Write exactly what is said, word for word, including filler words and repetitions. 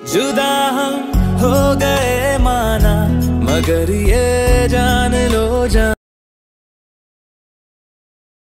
जुदा हम हो गए माना, मगर ये जान लो जान